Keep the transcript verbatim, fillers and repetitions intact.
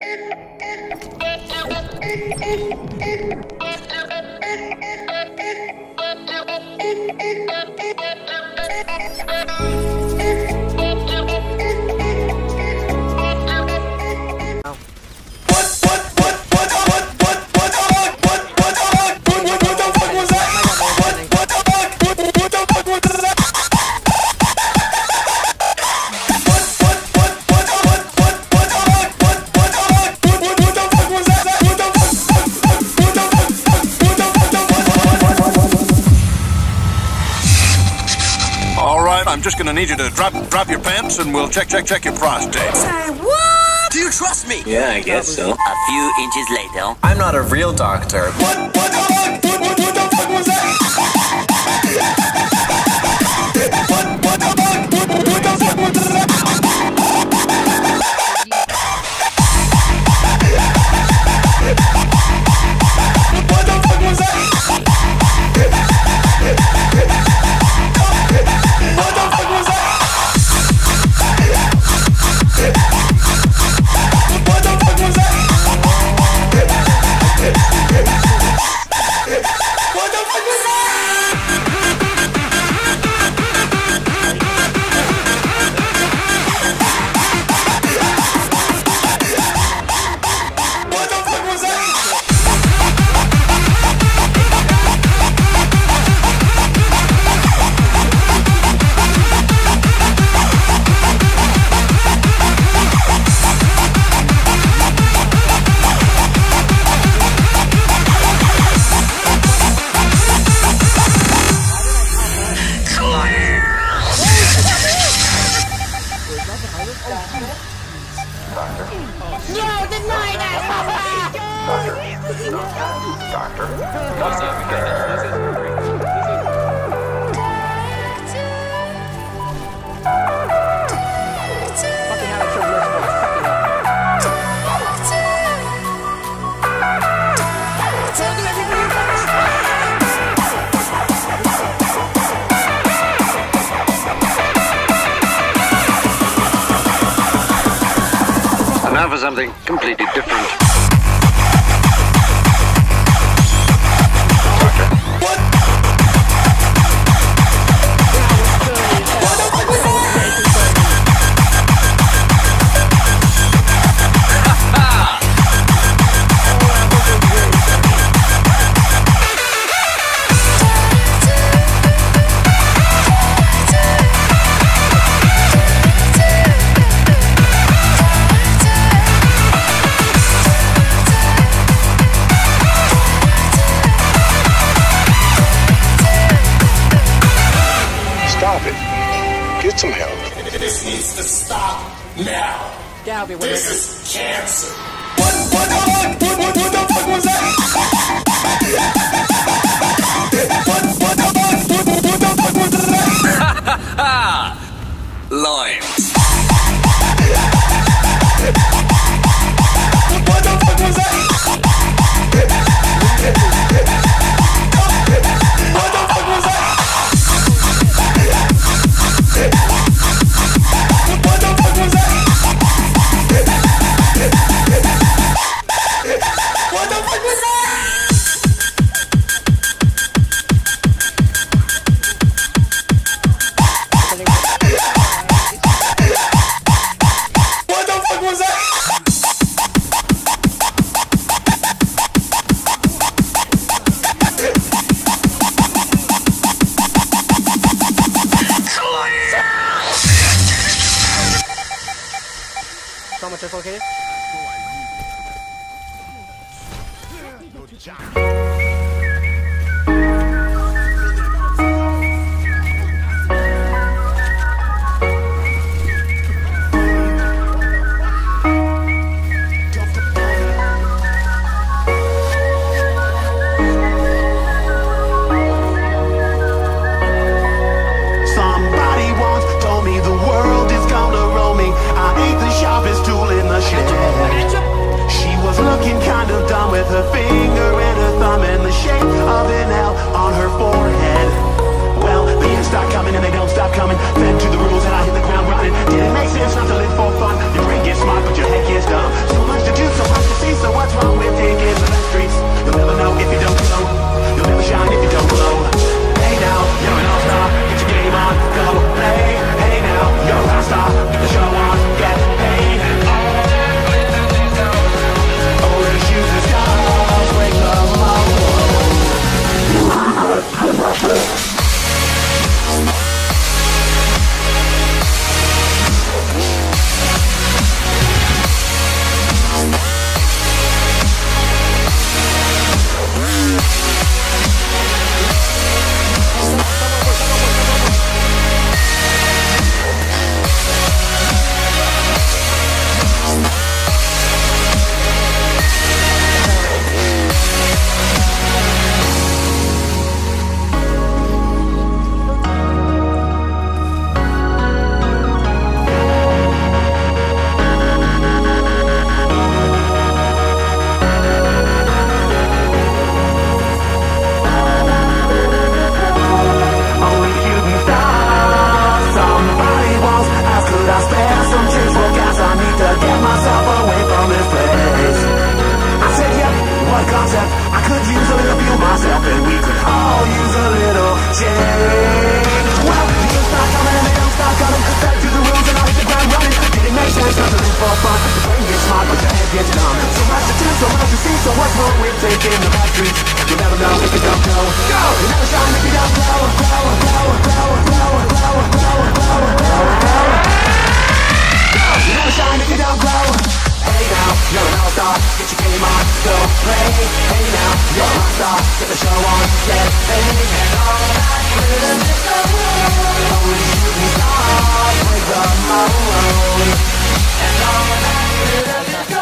I'm just gonna need you to drop drop your pants and we'll check check check your prostate. Say what? Do you trust me? Yeah, I guess so. A few inches later. I'm not a real doctor. What what what what what, what the fuck was that? What what what what, what the fuck was that? What the fuck was that? What the fuck was that? What the fuck was that? What the fuck was that? Now for something completely different. Get some help. This needs to stop now. Galby, what this is cancer. What what what what what, what the fuck was that? What what what what, what the fuck was that? Limes. What the fuck was that? What the fuck was that? What the fuck was that? What the fuck was that? What the fuck was that? How much is located? Somebody once told me the world is gonna roll me. I ain't the sharpest tool in the shed. She was looking kind of dumb with her finger and her thumb and the get dumb. So much to do, so much to see, so what's wrong with taking the back streets? You never know if you don't go. Go! You never shine if you don't glow, glow, glow, glow, glow, glow, glow, glow, glow, glow. Go! You never shine if you don't glow. Hey now, you're an all-star, get your game on, go play. Hey now, you're a rock star, get the show on, get paid. And all that glitters is the world. Only shooting stars break the mold. And all that glitters is the